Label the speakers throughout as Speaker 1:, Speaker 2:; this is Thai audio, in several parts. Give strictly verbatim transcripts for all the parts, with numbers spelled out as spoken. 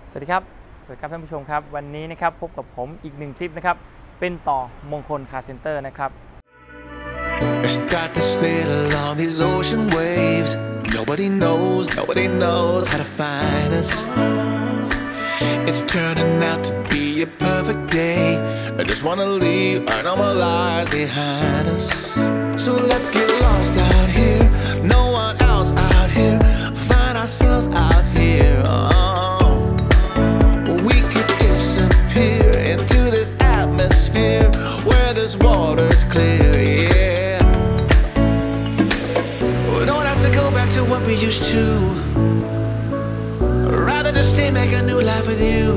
Speaker 1: สวัสดีครับสวัสดีครับท่านผู้ชมครับวันนี้นะครับพบกับผมอีกหนึ่งคลิปนะครับเป็นต่อมงคลคาร์เซ็นเตอร์นะครับ
Speaker 2: I start to sail along these ocean waves. Nobody knows, nobody knows how to find us. It's turning out to be a perfect day. I just wanna leave our normal lives behind us. So let's get lost out here. No one else out here. Find ourselves out here. Oh, we could disappear into this atmosphere where this water's clear. Yeah. We don't have to go back to what we used to. Rather just stay, make a new life with you.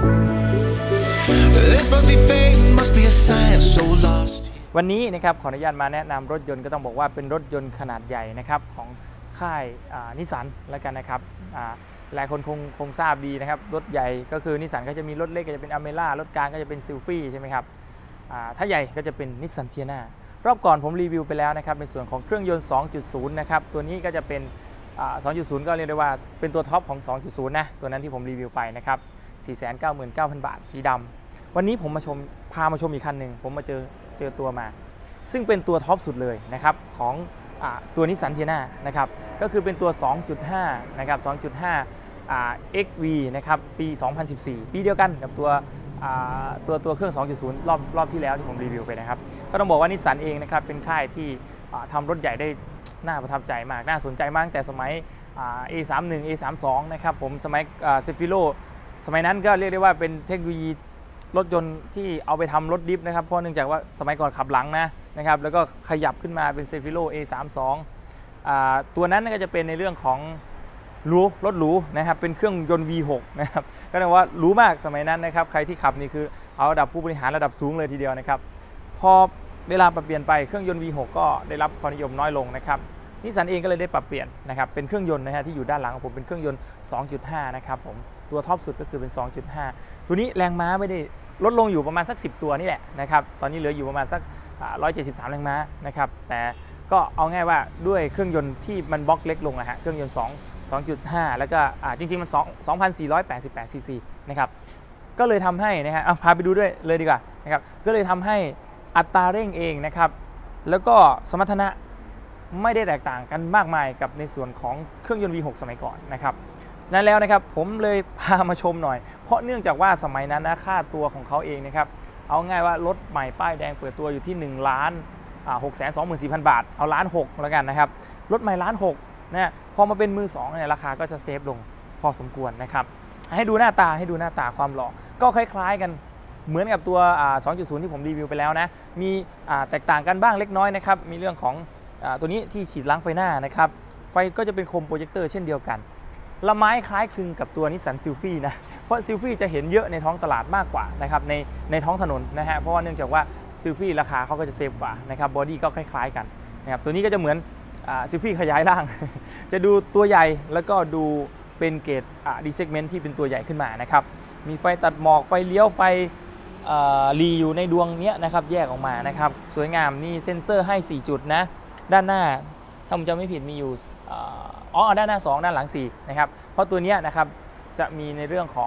Speaker 2: This must be fate, must be a sign so lost.
Speaker 1: วันนี้นะครับขออนุญาตมาแนะนำรถยนต์ก็ต้องบอกว่าเป็นรถยนต์ขนาดใหญ่นะครับของค่ายนิสสันแล้วกันนะครับหลายคนคงคงทราบดีนะครับรถใหญ่ก็คือนิสสันก็จะมีรถเล็กก็จะเป็นอเมร่ารถกลางก็จะเป็นซิลฟี่ใช่ไหมครับถ้าใหญ่ก็จะเป็นนิสสันเทียนารอบก่อนผมรีวิวไปแล้วนะครับในส่วนของเครื่องยนต์ สองจุดศูนย์ นะครับตัวนี้ก็จะเป็น สองจุดศูนย์ ก็เรียกได้ว่าเป็นตัวท็อปของ สองจุดศูนย์ นะตัวนั้นที่ผมรีวิวไปนะครับ สี่แสนเก้าหมื่นเก้าพัน บาทสีดำวันนี้ผมมาชมพามาชมอีกคันหนึ่งผมมาเจอเจอตัวมาซึ่งเป็นตัวท็อปสุดเลยนะครับของอตัวนิสสันเทียนานะครับก็คือเป็นตัว สองจุดห้า นะครับ สองจุดห้า อ่า เอ็กซ์ วี นะครับปี สองพันสิบสี่ ปีเดียวกันกับตัวตัวตัวเครื่อง สองจุดศูนย์ รอบรอบที่แล้วที่ผมรีวิวไปนะครับก็ต้องบอกว่านิสสันเองนะครับเป็นค่ายที่ทำรถใหญ่ได้น่าประทับใจมากน่าสนใจมากแต่สมัย เอ สามสิบเอ็ด เอ สามสิบสอง นะครับผมสมัยเซฟิโลสมัยนั้นก็เรียกได้ว่าเป็นเทคโนโลยีรถยนต์ที่เอาไปทำรถดิฟนะครับเพราะเนื่องจากว่าสมัยก่อนขับหลังนะนะครับแล้วก็ขยับขึ้นมาเป็นเซฟิโล เอ สามสิบสอง ตัวนั้นก็จะเป็นในเรื่องของหรูรถหรูนะครับเป็นเครื่องยนต์ วี หก นะครับก็เรียกว่าหรูมากสมัยนั้นนะครับใครที่ขับนี่คือเอาระดับผู้บริหารระดับสูงเลยทีเดียวนะครับพอเวลาปรับเปลี่ยนไปเครื่องยนต์ วี หก ก็ได้รับความนิยมน้อยลงนะครับนิสสันเองก็เลยได้ปรับเปลี่ยนนะครับเป็นเครื่องยนต์นะฮะที่อยู่ด้านหลังของผมเป็นเครื่องยนต์ สองจุดห้า นะครับผมตัวท็อปสุดก็คือเป็น สองจุดห้า ตัวนี้แรงม้าไม่ได้ลดลงอยู่ประมาณสักสิบตัวนี่แหละนะครับตอนนี้เหลืออยู่ประมาณสักหนึ่งร้อยเจ็ดสิบสามแรงม้านะครับแต่ก็เอาง่ายว่าด้วยเครื่องยนต์ที่มันบล็อกเล็กลงนะฮะเครื่องยนต์2 สองจุดห้า แล้วก็จริงๆมันสองพันสี่ร้อยแปดสิบแปดซีซีนะครับก็เลยทำให้นะฮะเอาพาไปดูด้วยเลยดีกว่านะครับก็เลยทำให้อัตราเร่งเองนะครับแล้วก็สมรรถนะไม่ได้แตกต่างกันมากมายกับในส่วนของเครื่องยนต์ วี หก สมัยก่อนนะครับนั้นแล้วนะครับผมเลยพามาชมหน่อยเพราะเนื่องจากว่าสมัยนั้นนะค่าตัวของเขาเองนะครับเอาง่ายว่ารถใหม่ป้ายแดงเปิดตัวอยู่ที่หนึ่งล้านหกแสนสองหมื่นสี่พันบาทเอาล้านหกแล้วกันนะครับรถใหม่ล้านหกนะพอมาเป็นมือสองเนี่ยราคาก็จะเซฟลงพอสมควรนะครับให้ดูหน้าตาให้ดูหน้าตาความหล่อก็คล้ายๆกันเหมือนกับตัว สองจุดศูนย์ ที่ผมรีวิวไปแล้วนะมีแตกต่างกันบ้างเล็กน้อยนะครับมีเรื่องของตัวนี้ที่ฉีดล้างไฟหน้านะครับไฟก็จะเป็นโคมโปรเจคเตอร์เช่นเดียวกันละไม้คล้ายคลึงกับตัวนิสสันซิลฟี่นะเพราะซิลฟี่จะเห็นเยอะในท้องตลาดมากกว่านะครับในในท้องถนนนะฮะเพราะว่าเนื่องจากว่าซิลฟี่ราคาเขาก็จะเซฟกว่านะครับบอดี้ก็คล้ายๆกันนะครับตัวนี้ก็จะเหมือนซิลฟี่ขยายร่าง จะดูตัวใหญ่แล้วก็ดูเป็นเกรดดีเซกเมนต์ที่เป็นตัวใหญ่ขึ้นมานะครับมีไฟตัดหมอกไฟเลี้ยวไฟรีอยู่ในดวงนี้นะครับแยกออกมานะครับสวยงามนี่เซ็นเซอร์ให้สี่จุดนะด้านหน้าถ้าผมจำไม่ผิดมีอยู่อ๋อด้านหน้าสองด้านหลังสี่นะครับเพราะตัวนี้นะครับจะมีในเรื่องของ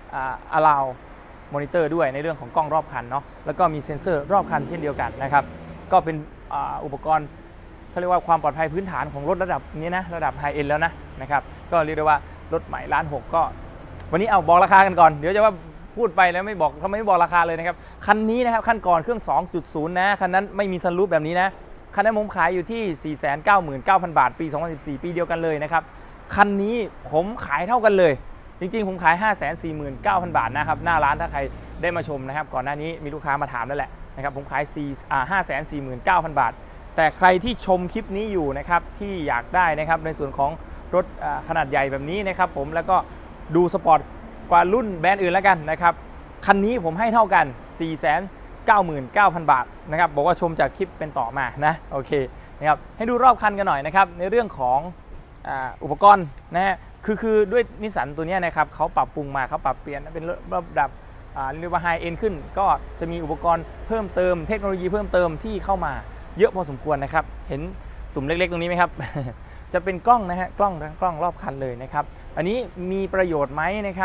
Speaker 1: allow monitor ด้วยในเรื่องของกล้องรอบคันเนาะแล้วก็มีเซ็นเซอร์รอบคันเช่นเดียวกันนะครับก็เป็นอุปกรณ์เขาเรียกว่าความปลอดภัยพื้นฐานของรถระดับนี้นะระดับไฮเอ็นแล้วนะนะครับก็เรียกได้ว่ารถใหม่ล้านหกก็วันนี้เอาบอกราคากันก่อนเดี๋ยวจะว่าพูดไปแล้วไม่บอกเขาไม่บอกราคาเลยนะครับคันนี้นะครับขั้นก่อนเครื่อง สองจุดศูนย์ นะคันนั้นไม่มีซันรูฟแบบนี้นะคันนั้นผมขายอยู่ที่ สี่แสนเก้าหมื่นเก้าพัน บาทปี สองพันสิบสี่ ปีเดียวกันเลยนะครับคันนี้ผมขายเท่ากันเลยจริงๆผมขาย ห้าแสนสี่หมื่นเก้าพัน บาทนะครับหน้าร้านถ้าใครได้มาชมนะครับก่อนหน้านี้มีลูกค้ามาถามนั่นแหละนะครับผมขาย ห้าแสนสี่หมื่นเก้าพัน บาทแต่ใครที่ชมคลิปนี้อยู่นะครับที่อยากได้นะครับในส่วนของรถขนาดใหญ่แบบนี้นะครับผมแล้วก็ดูสปอร์ตกว่ารุ่นแบรนด์อื่นแล้วกันนะครับคันนี้ผมให้เท่ากัน สี่แสนเก้าหมื่นเก้าพัน บาทนะครับบอกว่าชมจากคลิปเป็นต่อมานะโอเคนะครับให้ดูรอบคันกันหน่อยนะครับในเรื่องของอุปกรณ์นะฮะคือคือด้วยนิสสันตัวนี้นะครับเขาปรับปรุงมาเขาปรับเปลี่ยนเป็นระดับเรียกว่าไฮเอ็นขึ้นก็จะมีอุปกรณ์เพิ่มเติมเทคโนโลยีเพิ่มเติมที่เข้ามาเยอะพอสมควรนะครับเห็นตุ่มเล็กๆตรงนี้ไหมครับ จะเป็นกล้องนะฮะกล้องกล้องรอบคันเลยนะครับอันนี้มีประโยชน์ไหมนะครับ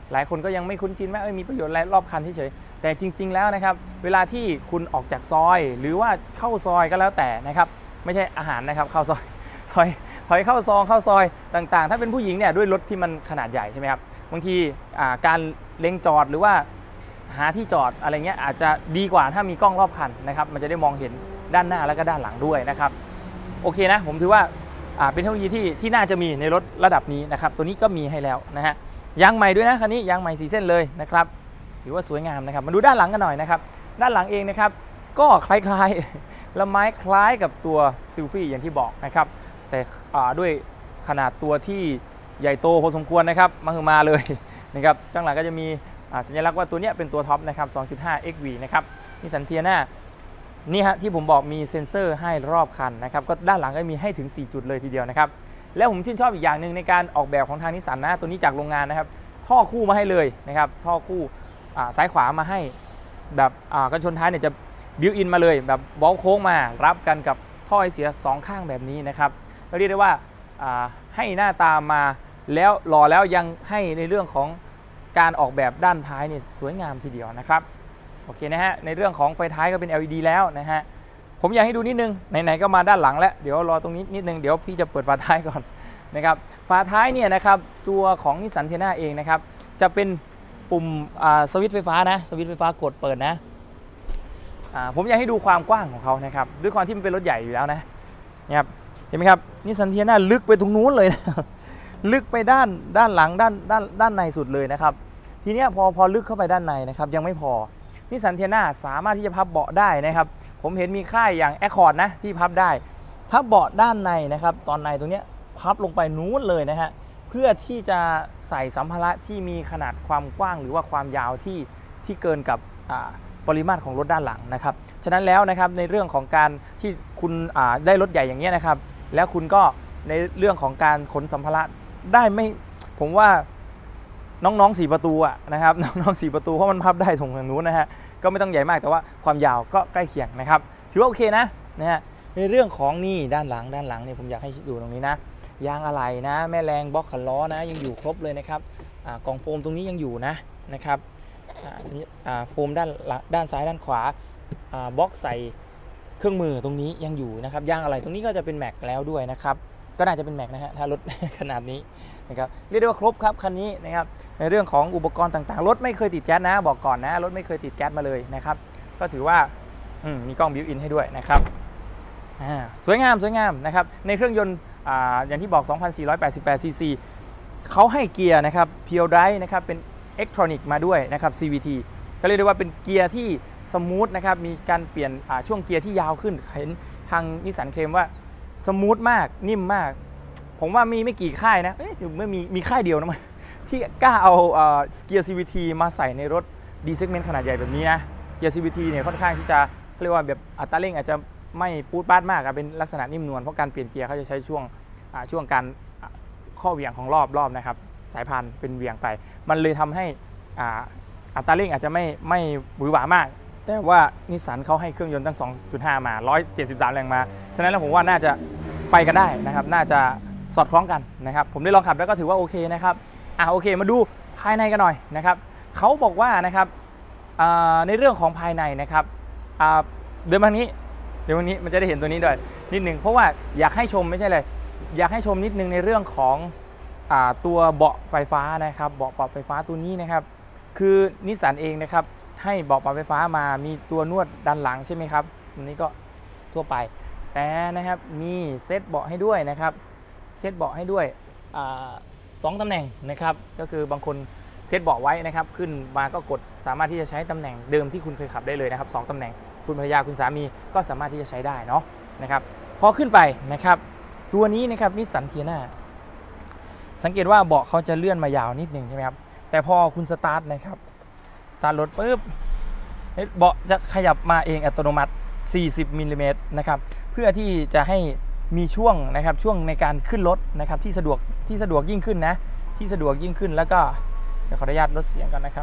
Speaker 1: หลายคนก็ยังไม่คุ้นชินว่าเอ้ยมีประโยชน์อะไรรอบคันเฉยๆแต่จริงๆแล้วนะครับเวลาที่คุณออกจากซอยหรือว่าเข้าซอยก็แล้วแต่นะครับไม่ใช่อาหารนะครับเข้าซอยถอยถอยเข้าซองเข้าซอยต่างๆถ้าเป็นผู้หญิงเนี่ยด้วยรถที่มันขนาดใหญ่ใช่ไหมครับบางทีการเล็งจอดหรือว่าหาที่จอดอะไรเงี้ยอาจจะดีกว่าถ้ามีกล้องรอบคันนะครับมันจะได้มองเห็นด้านหน้าแล้วก็ด้านหลังด้วยนะครับโอเคนะผมถือว่าเป็นเทคโนโลยีที่ที่น่าจะมีในรถระดับนี้นะครับตัวนี้ก็มีให้แล้วนะฮะยางใหม่ด้วยนะคันนี้ยางใหม่สีเส้นเลยนะครับถือว่าสวยงามนะครับมาดูด้านหลังกันหน่อยนะครับด้านหลังเองนะครับก็คล้ายๆละไม้คล้ายกับตัวซิลฟี่อย่างที่บอกนะครับแต่ด้วยขนาดตัวที่ใหญ่โตพอสมควรนะครับมาคือมาเลยนะครับข้างหลังก็จะมีสัญลักษณ์ว่าตัวนี้เป็นตัวท็อปนะครับ สองจุดห้า เอ็กซ์ วี นะครับนิสสันเทียน่านี่ฮะที่ผมบอกมีเซ็นเซอร์ให้รอบคันนะครับก็ด้านหลังก็มีให้ถึงสี่จุดเลยทีเดียวนะครับแล้วผมชื่นชอบอีกอย่างหนึ่งในการออกแบบของทางนิสสันนะตัวนี้จากโรงงานนะครับท่อคู่มาให้เลยนะครับท่อคู่ซ้ายขวามาให้แบบกันชนท้ายเนี่ยจะบิวอินมาเลยแบบบอลโค้งมารับกันกับท่อไอเสียสองข้างแบบนี้นะครับเรียกได้ว่าให้หน้าตามาแล้วหล่อแล้วยังให้ในเรื่องของการออกแบบด้านท้ายเนี่ยสวยงามทีเดียวนะครับโอเคนะฮะในเรื่องของไฟท้ายก็เป็น แอล อี ดี แล้วนะฮะผมอยากให้ดูนิดนึงไหนๆก็มาด้านหลังแล้วเดี๋ยวรอตรงนี้นิดนึงเดี๋ยวพี่จะเปิดฝาท้ายก่อนนะครับฝาท้ายเนี่ยนะครับตัวของนิสสันเทียน่าเองนะครับจะเป็นปุ่มสวิตช์ไฟฟ้านะสวิตช์ไฟฟ้ากดเปิดนะผมอยากให้ดูความกว้างของเขานะครับด้วยความที่มันเป็นรถใหญ่อยู่แล้วนะนะครับเห็นไหมครับนิสสันเทียน่าลึกไปตรงนู้นเลยนะลึกไปด้านด้านหลังด้านด้านด้านในสุดเลยนะครับทีนี้พอพอลึกเข้าไปด้านในนะครับยังไม่พอนิสสันเทียน่าสามารถที่จะพับเบาะได้นะครับผมเห็นมีค่ายอย่างแอคคอร์ดนะที่พับได้พับเบาะด้านในนะครับตอนในตรงนี้พับลงไปนู้นเลยนะฮะเพื่อที่จะใส่สัมภาระที่มีขนาดความกว้างหรือว่าความยาวที่ที่เกินกับปริมาตรของรถด้านหลังนะครับฉะนั้นแล้วนะครับในเรื่องของการที่คุณได้รถใหญ่อย่างนี้นะครับแล้วคุณก็ในเรื่องของการขนสัมภาระได้ไม่ผมว่าน้องๆสี่ประตูอะนะครับน้องๆสี่ประตูเพราะมันพับได้ตรงทางนู้นนะฮะก็ไม่ต้องใหญ่มากแต่ว่าความยาวก็ใกล้เคียงนะครับถือว่าโอเคนะนะฮะในเรื่องของนี่ด้านหลังด้านหลังเนี่ยผมอยากให้ดูตรงนี้นะยางอะไหล่นะแม่แรงบล็อกขันล้อนะยังอยู่ครบเลยนะครับกล่องโฟมตรงนี้ยังอยู่นะนะครับโฟมด้านด้านซ้ายด้านขวาบล็อกใส่เครื่องมือตรงนี้ยังอยู่นะครับยางอะไหล่ตรงนี้ก็จะเป็นแม็กแล้วด้วยนะครับก็น่าจะเป็นแม็กนะฮะถ้ารถขนาดนี้นะครับเรียกได้ว่าครบครับคันนี้นะครับในเรื่องของอุปกรณ์ต่างๆรถไม่เคยติดแก๊สนะบอกก่อนนะรถไม่เคยติดแก๊สมาเลยนะครับก็ถือว่ามีกล้องบิวอินให้ด้วยนะครับสวยงามสวยงามนะครับในเครื่องยนต์ อ, อย่างที่บอก สองพันสี่ร้อยแปดสิบแปด ซีซี เขาให้เกียร์นะครับเพียวไดรฟ์นะครับเป็นอิเล็กทรอนิกส์มาด้วยนะครับ ซี วี ที ก็เรียกได้ว่าเป็นเกียร์ที่สมูทนะครับมีการเปลี่ยนช่วงเกียร์ที่ยาวขึ้นเห็นทางนิสสันเคลมว่าสมูทมากนิ่มมากผมว่ามีไม่กี่ค่ายนะเอ๊ะไม่มีมีค่ายเดียวนะมันที่กล้าเอาเกียร์ ซี วี ที มาใส่ในรถ D segment ขนาดใหญ่แบบนี้นะเกียร์ ซี วี ที เนี่ยค่อนข้างที่จะเรียกว่าแบบอัตราเร่งอาจจะไม่ปูดปาดมากเป็นลักษณะนิ่มนวลเพราะการเปลี่ยนเกียร์เขาจะใช้ช่วงช่วงการข้อเหวี่ยงของรอบรอบนะครับสายพานเป็นเหวี่ยงไปมันเลยทำให้อัตราเร่งอาจจะไม่ไม่หวือหวามากแต่ว่านิสสันเขาให้เครื่องยนต์ตั้ง สองจุดห้า มาหนึ่งร้อยเจ็ดสิบสามแรงมาฉะนั้นแล้วผมว่าน่าจะไปกันได้นะครับน่าจะสอดคล้องกันนะครับผมได้ลองขับแล้วก็ถือว่าโอเคนะครับอ่ะโอเคมาดูภายในกันหน่อยนะครับเขาบอกว่านะครับในเรื่องของภายในนะครับเดินมาทางนี้เดี๋ยววันนี้มันจะได้เห็นตัวนี้ด้วยนิดนึงเพราะว่าอยากให้ชมไม่ใช่เลยอยากให้ชมนิดนึงในเรื่องของตัวเบาะไฟฟ้านะครับเบาะปรับไฟฟ้าตัวนี้นะครับคือนิสสันเองนะครับให้เบาะปรับไฟฟ้ามามีตัวนวดด้านหลังใช่ไหมครับตัวนี้ก็ทั่วไปแต่นะครับมีเซตเบาะให้ด้วยนะครับเซตเบาะให้ด้วยสองตำแหน่งนะครับก็คือบางคนเซตเบาะไว้นะครับขึ้นมาก็กดสามารถที่จะใช้ตำแหน่งเดิมที่คุณเคยขับได้เลยนะครับสองตำแหน่งคุณภรรยาคุณสามีก็สามารถที่จะใช้ได้เนาะนะครับพอขึ้นไปนะครับตัวนี้นะครับนิสสันเทียน่าสังเกตว่าเบาะเขาจะเลื่อนมายาวนิดนึงใช่ไหมครับแต่พอคุณสตาร์ทนะครับสตาร์ทรถปุ๊บเบาะจะขยับมาเองอัตโนมัติสี่สิบมิลลิเมตรนะครับเพื่อที่จะให้มีช่วงนะครับช่วงในการขึ้นรถนะครับที่สะดวกที่สะดวกยิ่งขึ้นนะที่สะดวกยิ่งขึ้นแล้วก็เดี๋ยวขออนุญาตลดเสียงก่อนนะครับ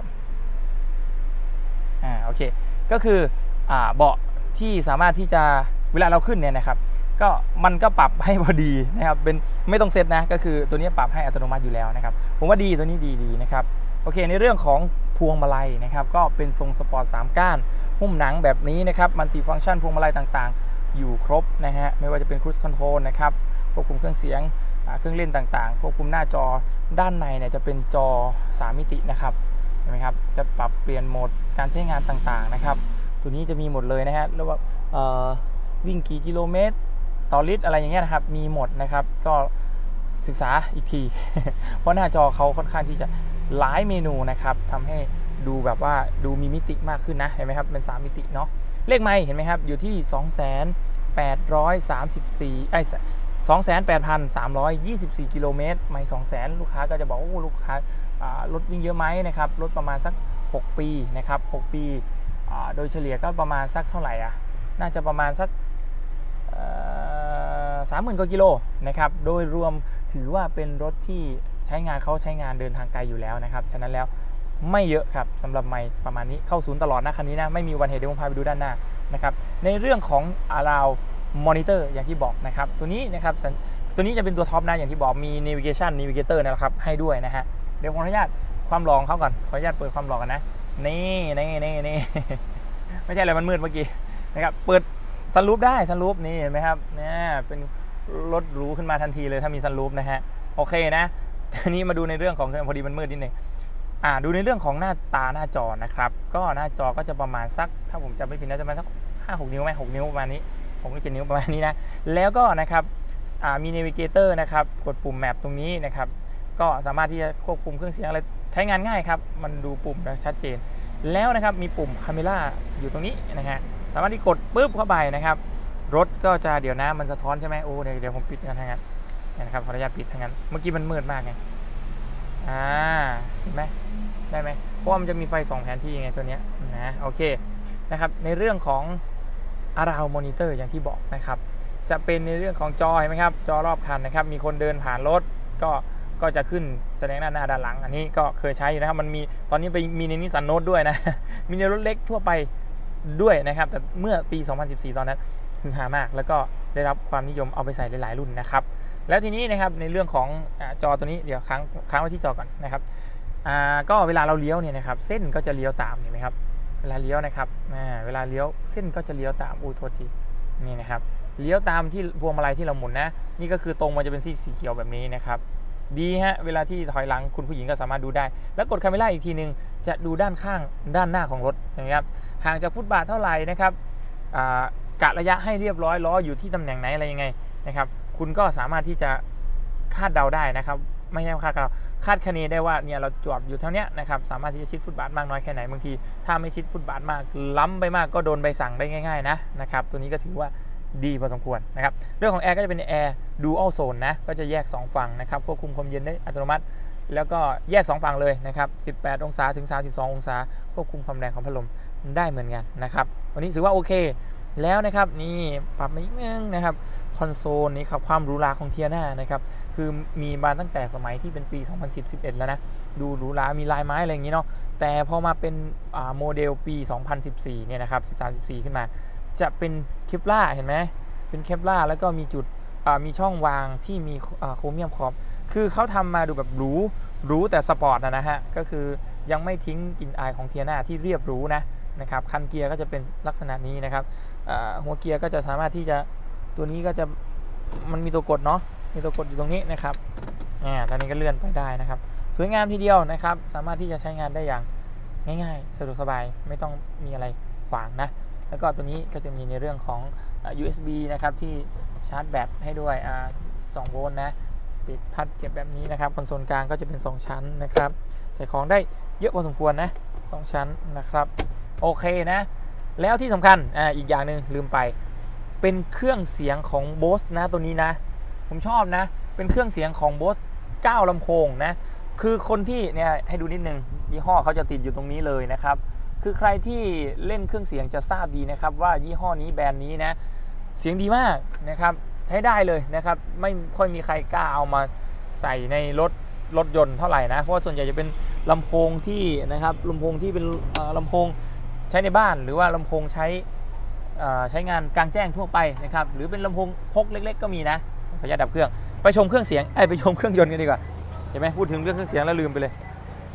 Speaker 1: อ่าโอเคก็คืออ่าเบาะที่สามารถที่จะเวลาเราขึ้นเนี่ยนะครับก็มันก็ปรับให้พอดีนะครับเป็นไม่ต้องเซตนะก็คือตัวนี้ปรับให้อัตโนมัติอยู่แล้วนะครับผมว่าดีตัวนี้ดีดีนะครับโอเคในเรื่องของพวงมาลัยนะครับก็เป็นทรงสปอร์ตสามก้านหุ้มหนังแบบนี้นะครับมัลติฟังก์ชันพวงมาลัยต่างๆอยู่ครบนะฮะไม่ว่าจะเป็นครูซคอนโทรลนะครับควบคุมเครื่องเสียงเครื่องเล่นต่างๆควบคุมหน้าจอด้านในเนี่ยจะเป็นจอสามมิตินะครับเห็นไหมครับจะปรับเปลี่ยนโหมดการใช้งานต่างๆนะครับตัวนี้จะมีหมดเลยนะฮะแล้วว่าวิ่งกี่กิโลเมตรต่อลิตรอะไรอย่างเงี้ยนะครับมีหมดนะครับก็ศึกษาอีกที เพราะหน้าจอเขาค่อนข้างที่จะหลายเมนูนะครับทำให้ดูแบบว่าดูมีมิติมากขึ้นนะเห็นไหมครับเป็นสามมิติเนาะเลขไมค์เห็นไหมครับอยู่ที่ สองแสนแปดร้อยสามสิบสี่ ไอ้ สองแสนแปดพันสามร้อยยี่สิบสี่ กิโลเมตรไมค์ สองแสน ลูกค้าก็จะบอกว่าลูกค้ารถวิ่งเยอะไหมนะครับรถประมาณสักหกปีนะครับหกปีโดยเฉลี่ยก็ประมาณสักเท่าไหร่อ่ะน่าจะประมาณสักสามหมื่นกว่ากิโลนะครับโดยรวมถือว่าเป็นรถที่ใช้งานเขาใช้งานเดินทางไกลอยู่แล้วนะครับฉะนั้นแล้วไม่เยอะครับสำหรับไมค์ประมาณนี้เข้าศูนย์ตลอดนะคันนี้นะไม่มีวันเหตุเดี๋ยวผมพาไปดูด้านหน้านะครับในเรื่องของอะลาวมอนิเตอร์อย่างที่บอกนะครับตัวนี้นะครับตัวนี้จะเป็นตัวท็อปนะอย่างที่บอกมี Navigation Navigator นะครับให้ด้วยนะฮะเดี๋ยวขออนุญาตความหล่อเขาก่อนขออนุญาตเปิดความหล่อกันนะนี่นี่นี่นี่ ไม่ใช่อะไรมันมืดเมื่อกี้นะครับเปิดซันรูฟได้ซันรูฟนี่เห็นไหมครับเนี่ยเป็นรถหรูขึ้นมาทันทีเลยถ้ามีซันรูฟนะฮะโอเคนะทีนี้มาดูในเรื่องของพอดีมันมืดนิดนึงอ่าดูในเรื่องของหน้าตาหน้าจอนะครับก็หน้าจอก็จะประมาณสักถ้าผมจำไม่ผิดน่าจะประมาณสักห้าหกนิ้วไหมหกนิ้วประมาณนี้ผมก็เจ็ดนิ้วประมาณนี้นะแล้วก็นะครับอ่ามี Navigator นะครับกดปุ่มแมปตรงนี้นะครับก็สามารถที่จะควบคุมเครื่องเสียงอะไรใช้งานง่ายครับมันดูปุ่มชัดเจนแล้วนะครับมีปุ่ม Camera อยู่ตรงนี้นะฮะสามารถที่กดปุ๊บเข้าไปนะครับรถก็จะเดี๋ยวนะมันสะท้อนใช่ไหมโอ้เดี๋ยวเดี๋ยวผมปิดกันทางนั้นนะครับขออนุญาตปิดทางนั้นเมื่อกี้มันมืดมากไงอ่าเห็นไหมได้ไหมเพราะว่ามันจะมีไฟสองแผนที่ไงตัวเนี้ยนะโอเคนะครับในเรื่องของอะราวมอนิเตอร์อย่างที่บอกนะครับจะเป็นในเรื่องของจอเห็นไหมครับจอรอบคันนะครับมีคนเดินผ่านรถก็ก็จะขึ้นแสดงหน้าหน้าด้านหลังอันนี้ก็เคยใช้อยู่นะครับมันมีตอนนี้ไปมีในนิสสันโนตด้วยนะ มีในรถเล็กทั่วไปด้วยนะครับแต่เมื่อปีสองพันสิบสี่ตอนนั้นคือหามากแล้วก็ได้รับความนิยมเอาไปใส่หลายๆรุ่นนะครับแล้วทีนี้นะครับในเรื่องของจอตัวนี้เดี๋ยวค้างค้างไว้ที่จอก่อนนะครับอ่าก็เวลาเราเลี้ยวเนี่ยนะครับเส้นก็จะเลี้ยวตามเห็นไหมครับเวลาเลี้ยวนะครับอ่าเวลาเลี้ยวเส้นก็จะเลี้ยวตามอู้โทษทีนี่นะครับเลี้ยวตามที่พวงมาลัยที่เราหมุนนะนี่ก็คือตรงมันจะเป็นสีสีเขียวแบบนี้นะครับดีฮะเวลาที่ถอยหลังคุณผู้หญิงก็สามารถดูได้แล้วกดคาเมล่าอีกทีนึงจะดูด้านข้างด้านหน้าของรถนะครับห่างจากฟุตบาทเท่าไหร่นะครับกะระยะให้เรียบร้อยล้ออยู่ที่ตำแหน่งไหนอะไรยังไงนะครับคุณก็สามารถที่จะคาดเดาได้นะครับไม่ใช่คาดเดาคาดคะเนได้ว่าเนี่ยเราจอดอยู่เท่านี้นะครับสามารถที่จะชิดฟุตบาทมากน้อยแค่ไหนบางทีถ้าไม่ชิดฟุตบาทมากล้ำไปมากก็โดนใบสั่งได้ง่ายๆนะนะครับตัวนี้ก็ถือว่าดีพอสมควรนะครับเรื่องของแอร์ก็จะเป็นแอร์ดูอัลโซนนะก็จะแยกสองฝั่งนะครับควบคุมความเย็นได้อัตโนมัติแล้วก็แยกสองฝั่งเลยนะครับสิบแปดองศาถึงสามสิบสององศาควบคุมความแรงของพัดลมได้เหมือนกันนะครับวันนี้ถือว่าโอเคแล้วนะครับนี่ปรับมาอีกนึงนะครับคอนโซลนี้ครับความหรูหราของเทียน่านะครับคือมีมาตั้งแต่สมัยที่เป็นปีสองพันสิบ สิบเอ็ดแล้วนะดูหรูหรามีลายไม้อะไรอย่างนี้เนาะแต่พอมาเป็นโมเดลปีสองพันสิบสี่เนี่ยนะครับสิบสาม สิบสี่ขึ้นมาจะเป็นเคปล่าเห็นไหมเป็นเคปล่าแล้วก็มีจุดมีช่องวางที่มีโครเมียมขอบคือเขาทำมาดูแบบหรูหรูแต่สปอร์ตนะฮะก็คือยังไม่ทิ้งกลิ่นอายของเทียน่าที่เรียบหรูนะนะครับคันเกียร์ก็จะเป็นลักษณะนี้นะครับหัวเกียร์ก็จะสามารถที่จะตัวนี้ก็จะมันมีตัวกดเนาะมีตัวกดอยู่ตรงนี้นะครับอ่าตอนนี้ก็เลื่อนไปได้นะครับสวยงามทีเดียวนะครับสามารถที่จะใช้งานได้อย่างง่ายๆสะดวกสบายไม่ต้องมีอะไรขวางนะแล้วก็ตัวนี้ก็จะมีในเรื่องของ ยู เอส บี นะครับที่ชาร์จแบตให้ด้วยอ่าสองโวลต์นะปิดพัดเก็บแบบนี้นะครับคอนโซลกลางก็จะเป็นสองชั้นนะครับใส่ของได้เยอะพอสมควรนะสองชั้นนะครับโอเคนะแล้วที่สำคัญอ่าอีกอย่างหนึ่งลืมไปเป็นเครื่องเสียงของ Bose นะตัวนี้นะผมชอบนะเป็นเครื่องเสียงของ Bose เก้าลำโพงนะคือคนที่เนี่ยให้ดูนิดนึงยี่ห้อเขาจะติดอยู่ตรงนี้เลยนะครับคือใครที่เล่นเครื่องเสียงจะทราบดีนะครับว่ายี่ห้อนี้แบรนด์นี้นะเสียงดีมากนะครับใช้ได้เลยนะครับไม่ค่อยมีใครกล้าเอามาใส่ในรถรถยนต์เท่าไหร่นะเพราะส่วนใหญ่จะเป็นลำโพงที่นะครับลำโพงที่เป็นลำโพงใช้ในบ้านหรือว่าลำโพงใช้ใช้งานกลางแจ้งทั่วไปนะครับหรือเป็นลำโพงพกเล็กๆก็มีนะขออนุญาตดับเครื่องไปชมเครื่องเสียงไอ้ไปชมเครื่องยนต์กันดีกว่าเห็นไหมพูดถึงเรื่องเครื่องเสียงแล้วลืมไปเลย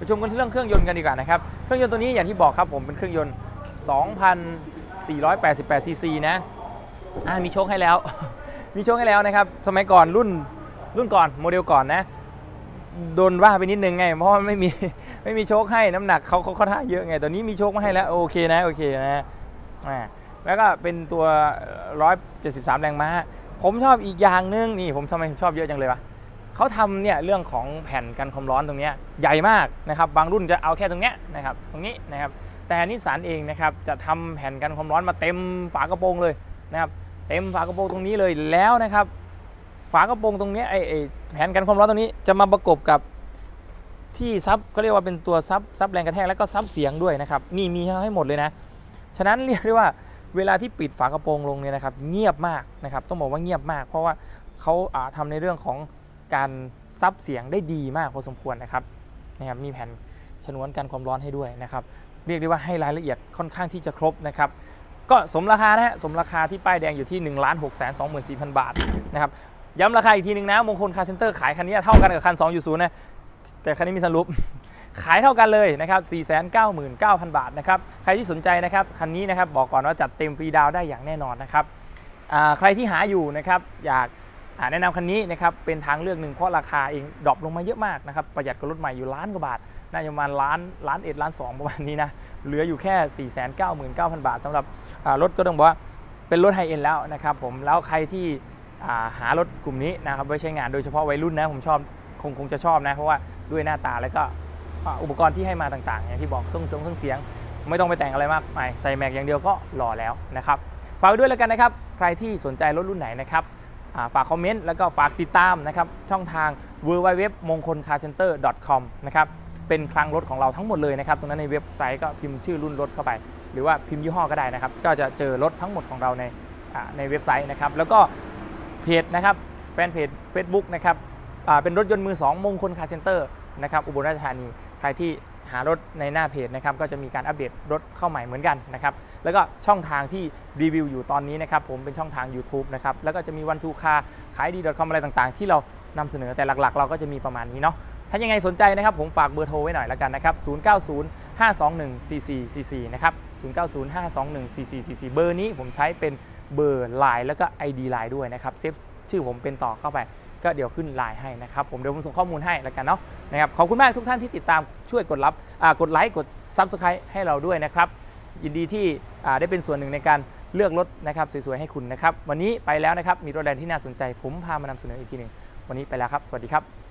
Speaker 1: ไปชมกันที่เรื่องเครื่องยนต์กันดีกว่านะครับเครื่องยนต์ตัวนี้อย่างที่บอกครับผมเป็นเครื่องยนต์ สองพันสี่ร้อยแปดสิบแปด ซีซีนะอ่ามีโชคให้แล้ว มีโชคให้แล้วนะครับสมัยก่อนรุ่นรุ่นก่อนโมเดลก่อนนะโดนว่าไปนิดนึงไงเพราะว่าไม่มีไม่มีโชคให้น้ำหนักเขาเขาค่อนข้างเยอะไงตอนนี้มีโชคมาให้แล้วโอเคนะโอเคนะอ่าแล้วก็เป็นตัวหนึ่งร้อยเจ็ดสิบสามแรงม้าผมชอบอีกอย่างนึงนี่ผมทำไมชอบเยอะจังเลยวะเขาทำเนี่ยเรื่องของแผ่นกันความร้อนตรงนี้ใหญ่มากนะครับบางรุ่นจะเอาแค่ตรงเนี้ยนะครับตรงนี้นะครับแต่นิสสันเองนะครับจะทำแผ่นกันความร้อนมาเต็มฝากระโปรงเลยนะครับเต็มฝากระโปรงตรงนี้เลยแล้วนะครับฝากระโปรงตรงนี้ไอไอแผ่นกันความร้อนตรงนี้จะมาประกบกับที่ซับเขาเรียกว่าเป็นตัวซับซับแรงกระแทกแล้วก็ซับเสียงด้วยนะครับนี่มีให้หมดเลยนะฉะนั้นเรียกได้ว่าเวลาที่ปิดฝากระโปรงลงเนี่ยนะครับเงียบมากนะครับต้องบอกว่าเงียบมากเพราะว่าเขาทำในเรื่องของการซับเสียงได้ดีมากพอสมควรนะครับนะครับมีแผ่นฉนวนกันความร้อนให้ด้วยนะครับเรียกได้ว่าให้รายละเอียดค่อนข้างที่จะครบนะครับก็สมราคานะฮะสมราคาที่ป้ายแดงอยู่ที่ หนึ่งล้านหกแสนสองหมื่นสี่พัน บาทนะครับย้ำราคาอีกทีนึงนะมงคลคาร์เซ็นเตอร์ขายคันนี้เท่ากันกับคัน สองจุดศูนย์ นะแต่คันนี้มีสรุป ขายเท่ากันเลยนะครับ สี่แสนเก้าหมื่นเก้าพัน บาทนะครับใครที่สนใจนะครับคันนี้นะครับบอกก่อนว่าจัดเต็มฟรีดาวได้อย่างแน่นอนนะครับใครที่หาอยู่นะครับอยากแนะนำคันนี้นะครับเป็นทางเลือกหนึ่งเพราะราคาเองดรอปลงมาเยอะมากนะครับประหยัดกับรถใหม่อยู่ล้านกว่าบาทน่าจะประมาณล้านล้านเอ็ดล้านสองประมาณนี้นะเหลืออยู่แค่ สี่แสนเก้าหมื่นเก้าพัน บาทสำหรับรถก็ต้องบอกว่าเป็นรถไฮเอ็นด์แล้วนะครับผมแล้วใครที่หารถกลุ่มนี้นะครับไว้ใช้งานโดยเฉพาะวัยรุ่นนะผมชอบคงคงจะชอบนะเพราะว่าด้วยหน้าตาแล้วก็อุปกรณ์ที่ให้มาต่างๆอย่างที่บอกเครื่องเสียงเครื่องเสียงไม่ต้องไปแต่งอะไรมากมายใส่แม็กอย่างเดียวก็หล่อแล้วนะครับฝากไว้ด้วยแล้วกันนะครับใครที่สนใจรถรุ่นไหนนะครับฝากคอมเมนต์แล้วก็ฝากติดตามนะครับช่องทาง ดับเบิลยู ดับเบิลยู ดับเบิลยู ดอท มงคลคาร์เซ็นเตอร์ ดอท คอม นะครับเป็นคลังรถของเราทั้งหมดเลยนะครับตรงนั้นในเว็บไซต์ก็พิมพ์ชื่อรุ่นรถเข้าไปหรือว่าพิมพ์ยี่ห้อก็ได้นะครับก็จะเจอรถทั้งหมดของเราในในเว็บไซต์นะครับแล้วก็เพจนะครับแฟนเพจ Facebook นะครับเป็นรถยนต์มือสองมงคลคาร์เซ็นเตอร์นะครับอุบลราชธานีใครที่หารถในหน้าเพจนะครับก็จะมีการอัปเดตรถเข้าใหม่เหมือนกันนะครับแล้วก็ช่องทางที่รีวิวอยู่ตอนนี้นะครับผมเป็นช่องทาง YouTube นะครับแล้วก็จะมีวันทูคาขายดี .com อะไรต่างๆที่เรานำเสนอแต่หลักๆเราก็จะมีประมาณนี้เนาะถ้ายังไงสนใจนะครับผมฝากเบอร์โทรไว้หน่อยแล้วกันนะครับศูนย์ เก้า ศูนย์ ห้า สอง หนึ่ง สี่ สี่ สี่ สี่นะครับศูนย์ เก้า ศูนย์ ห้า สอง หนึ่ง สี่ สี่ สี่ สี่เบอร์นี้ผมใช้เป็นเบอร์ ไลน์ แล้วก็ ไอ ดี ไลน์ ด้วยนะครับเซฟชื่อผมเป็นต่อเข้าไปก็เดี๋ยวขึ้นไลน์ให้นะครับผมเดี๋ยวผมส่งข้อมูลให้แล้วกันเนาะนะครับขอบคุณมากทุกท่านที่ติดตามช่วยกดรับกดไลค์กด ซับสไครบ์ ให้เราด้วยนะครับยินดีที่ได้เป็นส่วนหนึ่งในการเลือกรถนะครับสวยๆให้คุณนะครับวันนี้ไปแล้วนะครับมีรถแรงที่น่าสนใจผมพามานำเสนออีกทีหนึ่งวันนี้ไปแล้วครับสวัสดีครับ